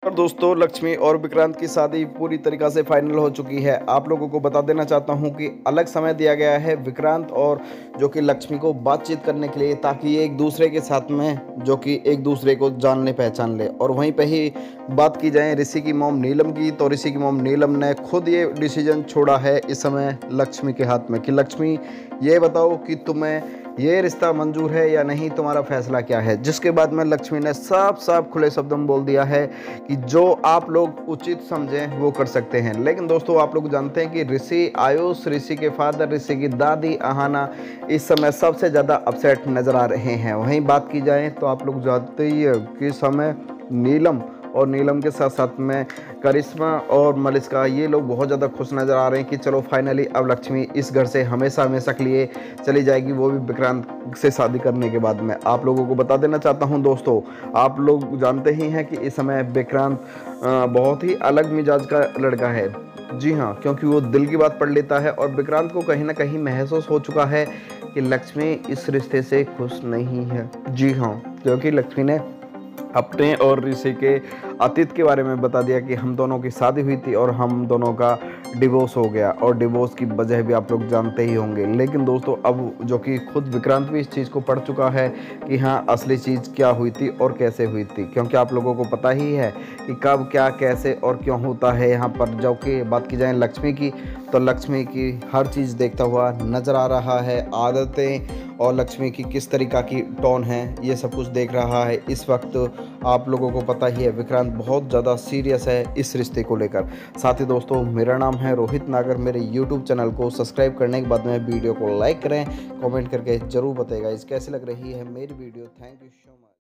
और दोस्तों, लक्ष्मी और विक्रांत की शादी पूरी तरीक़ा से फाइनल हो चुकी है। आप लोगों को बता देना चाहता हूं कि अलग समय दिया गया है विक्रांत और जो कि लक्ष्मी को बातचीत करने के लिए, ताकि ये एक दूसरे के साथ में जो कि एक दूसरे को जान ले, पहचान ले। और वहीं पे ही बात की जाए ऋषि की मॉम नीलम की, तो ऋषि की मॉम नीलम ने खुद ये डिसीजन छोड़ा है इस समय लक्ष्मी के हाथ में कि लक्ष्मी, ये बताओ कि तुम्हें ये रिश्ता मंजूर है या नहीं, तुम्हारा फैसला क्या है। जिसके बाद में लक्ष्मी ने साफ साफ खुले शब्दों में बोल दिया है कि जो आप लोग उचित समझें वो कर सकते हैं। लेकिन दोस्तों, आप लोग जानते हैं कि ऋषि आयुष, ऋषि के फादर, ऋषि की दादी अहाना इस समय सबसे ज़्यादा अपसेट नज़र आ रहे हैं। वहीं बात की जाए तो आप लोग जानते ही है कि इस समय नीलम और नीलम के साथ साथ में करिश्मा और मलिश्का, ये लोग बहुत ज़्यादा खुश नज़र आ रहे हैं कि चलो फाइनली अब लक्ष्मी इस घर से हमेशा हमेशा के लिए चली जाएगी, वो भी विक्रांत से शादी करने के बाद में। आप लोगों को बता देना चाहता हूं दोस्तों, आप लोग जानते ही हैं कि इस समय विक्रांत बहुत ही अलग मिजाज का लड़का है। जी हाँ, क्योंकि वो दिल की बात पढ़ लेता है और विक्रांत को कहीं ना कहीं महसूस हो चुका है कि लक्ष्मी इस रिश्ते से खुश नहीं है। जी हाँ, क्योंकि लक्ष्मी ने अपने और ऋषि के अतीत के बारे में बता दिया कि हम दोनों की शादी हुई थी और हम दोनों का डिवोर्स हो गया, और डिवोर्स की वजह भी आप लोग जानते ही होंगे। लेकिन दोस्तों, अब जो कि खुद विक्रांत भी इस चीज़ को पढ़ चुका है कि हाँ, असली चीज़ क्या हुई थी और कैसे हुई थी। क्योंकि आप लोगों को पता ही है कि कब क्या कैसे और क्यों होता है यहाँ पर। जो कि बात की जाए लक्ष्मी की, तो लक्ष्मी की हर चीज़ देखता हुआ नज़र आ रहा है, आदतें और लक्ष्मी की किस तरीक़ा की टोन है, ये सब कुछ देख रहा है इस वक्त। आप लोगों को पता ही है विक्रांत बहुत ज़्यादा सीरियस है इस रिश्ते को लेकर। साथ ही दोस्तों, मेरा नाम है रोहित नागर। मेरे यूट्यूब चैनल को सब्सक्राइब करने के बाद में वीडियो को लाइक करें, कमेंट करके ज़रूर बताइएगा इस कैसी लग रही है मेरी video. Thank you so much.